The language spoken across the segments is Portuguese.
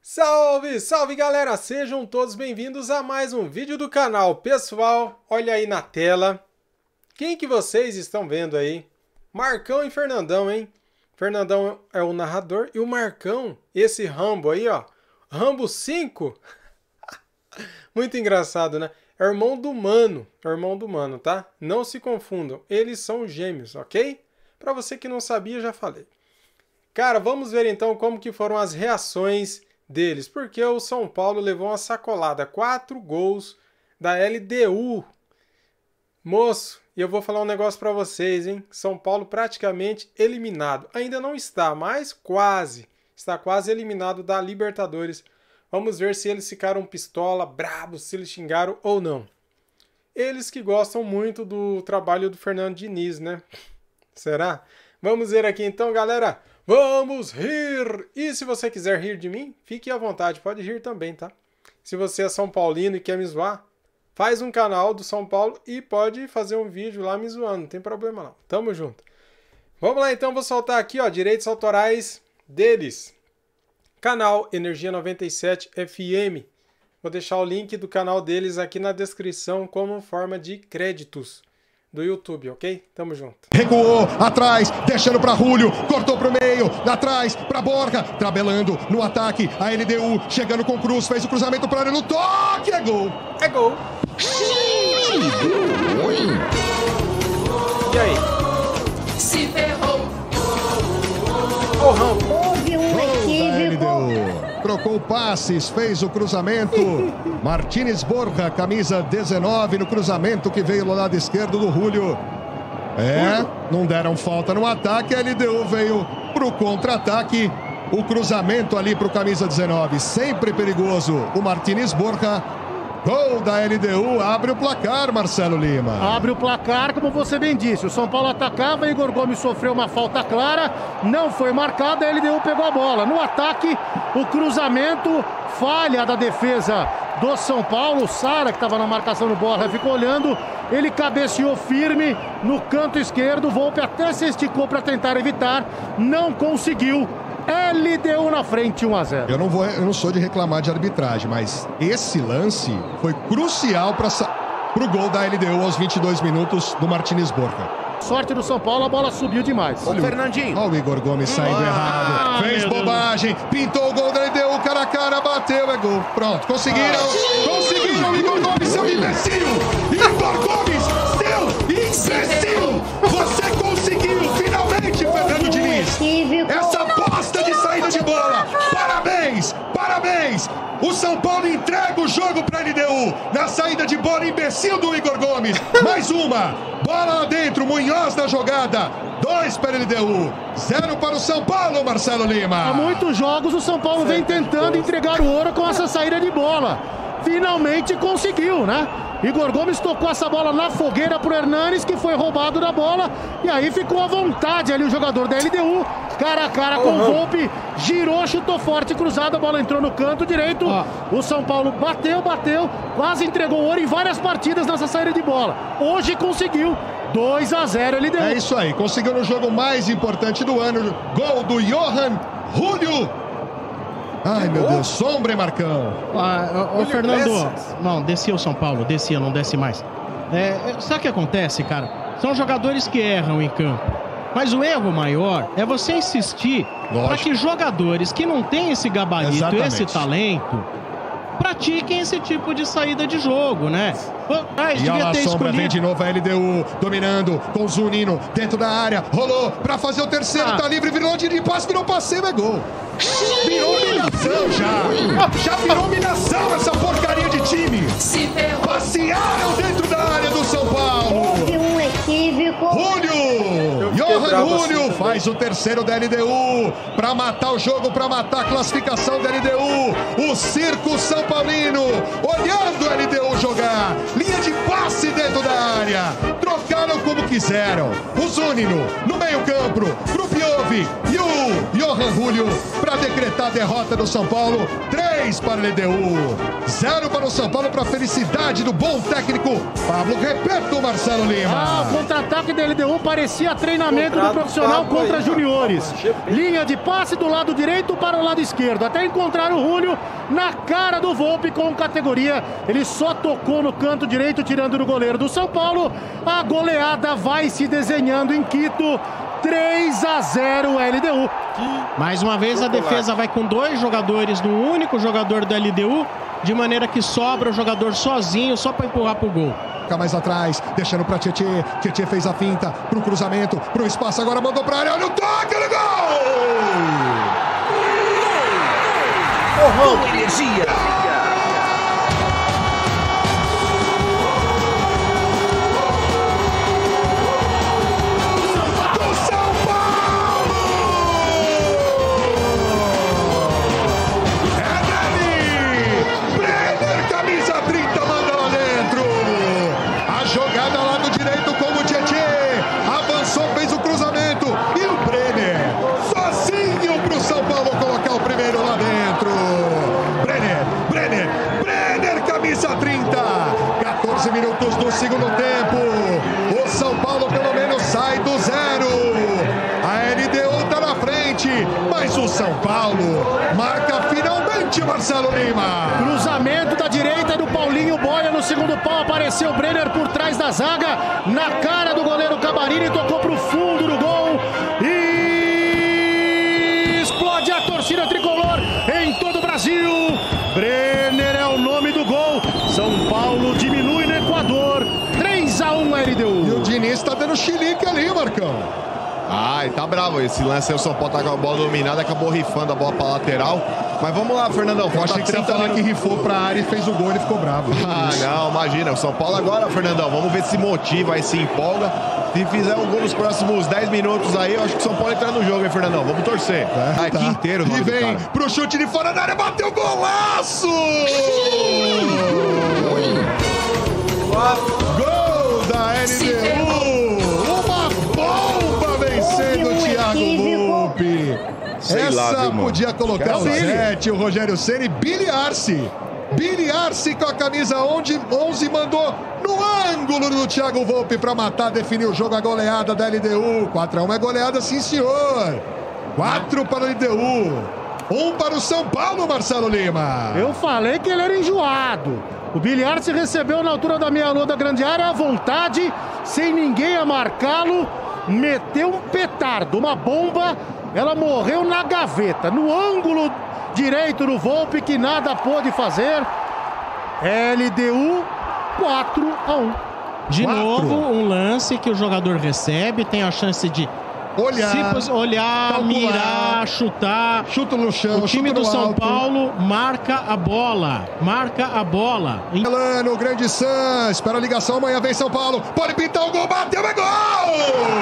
Salve, salve galera! Sejam todos bem-vindos a mais um vídeo do canal. Pessoal, olha aí na tela. Quem que vocês estão vendo aí? Marcão e Fernandão, hein? Fernandão é o narrador e o Marcão, esse Rambo aí, ó. Rambo 5. Muito engraçado, né? É irmão do Mano. É irmão do Mano, tá? Não se confundam. Eles são gêmeos, ok? Pra você que não sabia, já falei. Cara, vamos ver então como que foram as reações deles, porque o São Paulo levou uma sacolada, 4 gols da LDU. Moço, e eu vou falar um negócio para vocês, hein? São Paulo praticamente eliminado. Ainda não está, mas quase. Está quase eliminado da Libertadores. Vamos ver se eles ficaram pistola, bravos, se eles xingaram ou não. Eles que gostam muito do trabalho do Fernando Diniz, né? Será? Vamos ver aqui então, galera. Vamos rir! E se você quiser rir de mim, fique à vontade, pode rir também, tá? Se você é São Paulino e quer me zoar, faz um canal do São Paulo e pode fazer um vídeo lá me zoando, não tem problema não. Tamo junto. Vamos lá então, vou soltar aqui, ó, direitos autorais deles. Canal Energia 97 FM. Vou deixar o link do canal deles aqui na descrição como forma de créditos do YouTube, ok? Tamo junto. Recuou, atrás, deixando para Julio, cortou pro meio, atrás, para Borja, tabelando no ataque, a LDU, chegando com Cruz, fez o cruzamento para área no toque, é gol! É gol! E aí? Se ferrou! Ô, Rambo! Houve um equívoco. Trocou passes, fez o cruzamento. Martínez Borja, camisa 19, no cruzamento que veio do lado esquerdo do Julio. Não deram falta no ataque, a LDU veio pro contra-ataque. O cruzamento ali pro camisa 19, sempre perigoso. O Martínez Borja, gol da LDU, abre o placar, Marcelo Lima. Abre o placar, como você bem disse. O São Paulo atacava, Igor Gomes sofreu uma falta clara, não foi marcada, a LDU pegou a bola. No ataque, o cruzamento, falha da defesa do São Paulo. O Sara, que estava na marcação do Borja, ficou olhando. Ele cabeceou firme no canto esquerdo. O Volpe até se esticou para tentar evitar. Não conseguiu. LDU na frente, 1-0. Eu não sou de reclamar de arbitragem, mas esse lance foi crucial para o gol da LDU aos 22 minutos do Martínez Borja. Sorte do São Paulo, a bola subiu demais. Olha o Fernandinho. Olha o Igor Gomes saindo errado. Fez bobagem, pintou o gol da LDU, cara a cara, bateu, é gol. Pronto, conseguiram. Conseguiram, Igor Gomes, seu imbecil. Igor Gomes, seu imbecil. Você conseguiu, finalmente, Fernando Diniz. Essa bosta de saída de bola. Parabéns, parabéns. O São Paulo entrega o jogo para a LDU. Na saída de bola, imbecil do Igor Gomes. Mais uma. Bola lá dentro, Munhoz na jogada. 2 para a LDU, 0 para o São Paulo, Marcelo Lima. Há muitos jogos o São Paulo vem tentando entregar o ouro com essa saída de bola. Finalmente conseguiu, né? Igor Gomes tocou essa bola na fogueira pro Hernanes, que foi roubado da bola. E aí ficou à vontade ali o jogador da LDU. Cara a cara com o Volpe. Girou, chutou forte, cruzado. A bola entrou no canto direito. O São Paulo bateu. Quase entregou o ouro em várias partidas nessa saída de bola. Hoje conseguiu. 2-0 LDU. É isso aí. Conseguiu no jogo mais importante do ano. Gol do Johan Julio. Ai, meu Deus, sombra, Marcão. Ô, Fernando, não, descia o São Paulo, descia, não desce mais. Sabe o que acontece, cara? São jogadores que erram em campo. Mas o erro maior é você insistir para que jogadores que não têm esse gabarito, esse talento, pratiquem esse tipo de saída de jogo, né? E olha a sombra, vem de novo a LDU, dominando com o Zunino dentro da área, rolou pra fazer o terceiro, tá livre, virou de passe, virou passeio, é gol. Virou humilhação já virou humilhação essa porcaria de time. Passearam dentro da área do São Paulo. Houve um equívoco. Johan Julio faz o terceiro da LDU para matar o jogo, para matar a classificação da LDU. O circo São Paulino olhando a LDU jogar. Linha de passe dentro da área. Trocaram como quiseram. O Zunino no meio campo pro Piotr. Houve e o Johan Julio para decretar a derrota do São Paulo. 3 para a LDU, 0 para o São Paulo, para a felicidade do bom técnico Pablo Repetto, Marcelo Lima. O contra-ataque da LDU parecia treinamento do profissional contra juniores. Linha de passe do lado direito para o lado esquerdo, até encontrar o Julio na cara do Volpi com categoria. Ele só tocou no canto direito, tirando do goleiro do São Paulo. A goleada vai se desenhando em Quito. 3-0 LDU. Mais uma vez a defesa vai com 2 jogadores no único jogador da LDU, de maneira que sobra o jogador sozinho só para empurrar pro gol. Fica mais atrás, deixando para Tietê. Tietê fez a finta pro cruzamento, pro espaço, agora mandou pra área. Olha o toque, olha o gol! Com energia. Minutos do segundo tempo, o São Paulo pelo menos sai do 0. A LDU tá na frente, mas o São Paulo marca finalmente, Marcelo Lima. Cruzamento da direita do Paulinho Boia no segundo pau, apareceu o Brenner por trás da zaga, na cara do goleiro Cabarini, tocou pro fundo do gol e explode a torcida tricolor em todo o Brasil. Brenner é o nome do gol. São Paulo diminui no Equador. 3-1 LDU. E o Diniz tá dando chilique ali, Marcão. Ele tá bravo. Esse lance aí, o São Paulo tá com a bola dominada, acabou rifando a bola pra lateral. Mas vamos lá, Fernandão. Eu achei que você ia falar que rifou pra área e fez o gol e ele ficou bravo. Não, imagina. O São Paulo agora, Fernandão, vamos ver se motiva e se empolga. Se fizer um gol nos próximos 10 minutos aí, eu acho que o São Paulo entra no jogo, hein, Fernandão? Vamos torcer. Aqui inteiro, e vem pro chute de fora da área, bateu golaço! Gol da LDU! Uma bomba vencendo o Thiago Volpi. Essa podia colocar o 7, o Rogério Ceni. Billy Arce com a camisa 11 mandou no ângulo do Thiago Volpi para matar, definir o jogo, a goleada da LDU. 4-1 é goleada, sim senhor. 4 para a LDU, 1 para o São Paulo, Marcelo Lima. Eu falei que ele era enjoado. O Billy Arce recebeu na altura da meia-lua da grande área à vontade, sem ninguém a marcá-lo, meteu um petardo, uma bomba, ela morreu na gaveta, no ângulo direito do Volpi, que nada pôde fazer. LDU 4-1. De novo, um lance que o jogador recebe, tem a chance de olhar, calcular, mirar, chutar. Chuta no chão. O time do São Paulo marca a bola. Elano, grande Sam, espera a ligação, amanhã vem São Paulo. Pode pintar o gol, bateu, é gol!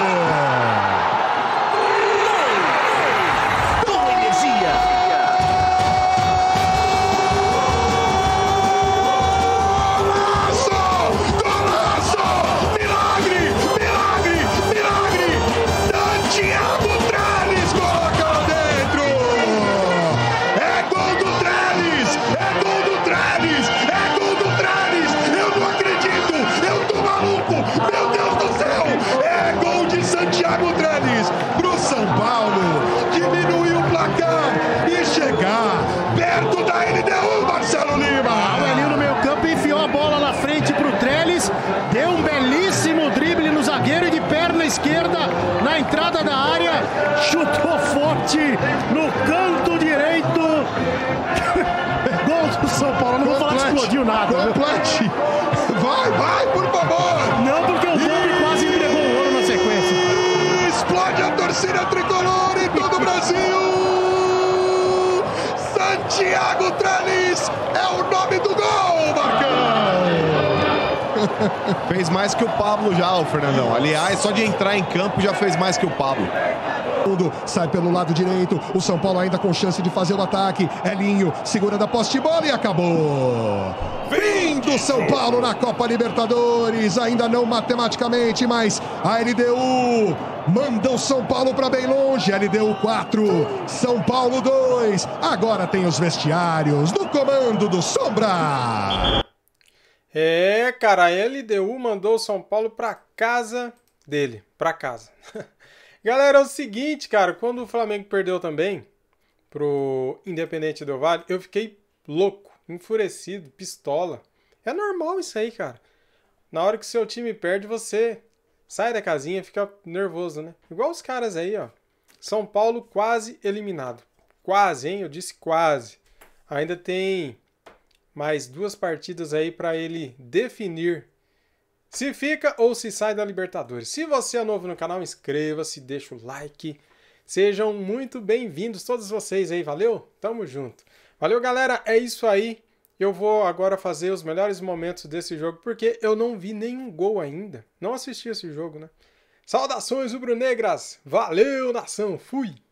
Thiago Trellis pro São Paulo diminuir o placar e chegar perto da LDU, Marcelo Lima. O Elinho no meio campo enfiou a bola na frente pro Trellis, deu um belíssimo drible no zagueiro e de perna esquerda na entrada da área, chutou forte no canto direito. Gol do São Paulo, não vou falar que explodiu nada. Complete. Vai, por favor. Não, porque o Volpi quase entregou o ouro na sequência. Explode a torcida tricolor em todo o Brasil. Santiago Trellis é o nome do gol, Marcão. Fez mais que o Pablo já, o Fernandão. Aliás, só de entrar em campo já fez mais que o Pablo. Sai pelo lado direito, o São Paulo ainda com chance de fazer o ataque. Elinho segurando a posse de bola e acabou. Fim do São Paulo na Copa Libertadores, ainda não matematicamente, mas a LDU manda o São Paulo para bem longe. LDU 4, São Paulo 2. Agora tem os vestiários no comando do Sombra. É, cara, a LDU mandou o São Paulo pra casa dele, pra casa. Galera, é o seguinte, cara, quando o Flamengo perdeu também pro Independente Del Valle, eu fiquei louco, enfurecido, pistola. É normal isso aí, cara. Na hora que seu time perde, você sai da casinha e fica nervoso, né? Igual os caras aí, ó. São Paulo quase eliminado. Quase, hein? Eu disse quase. Ainda tem mais 2 partidas aí para ele definir se fica ou se sai da Libertadores. Se você é novo no canal, inscreva-se, deixa o like. Sejam muito bem-vindos todos vocês aí, valeu? Tamo junto. Valeu, galera, é isso aí. Eu vou agora fazer os melhores momentos desse jogo, porque eu não vi nenhum gol ainda. Não assisti esse jogo, né? Saudações rubro-negras. Valeu, nação. Fui.